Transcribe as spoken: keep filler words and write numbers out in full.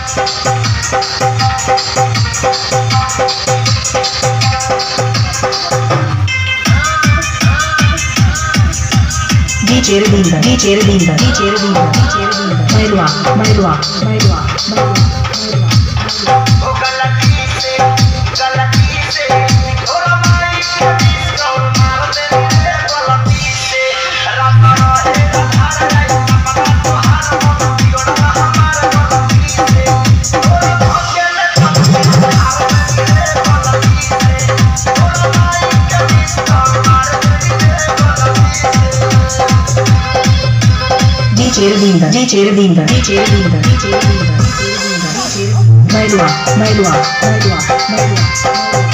DJ Redinda, DJ Redinda, DJ Redinda, DJ Redinda, Mailua, Mailua, Mailua, Mailua, ओ गलती से गलती से थोड़ा माई के डिस्काउंट मार दे गलती से रात रहे धार जाए पका तो हार मन बिगड़ हमार गलती से थोड़ा भकेले हार दे गलती से थोड़ा माई के डिस्काउंट मार दे गलती से DJ Redinda, DJ Redinda, DJ Redinda, DJ Redinda, DJ Redinda, Mailua, Mailua, Mailua, Mailua.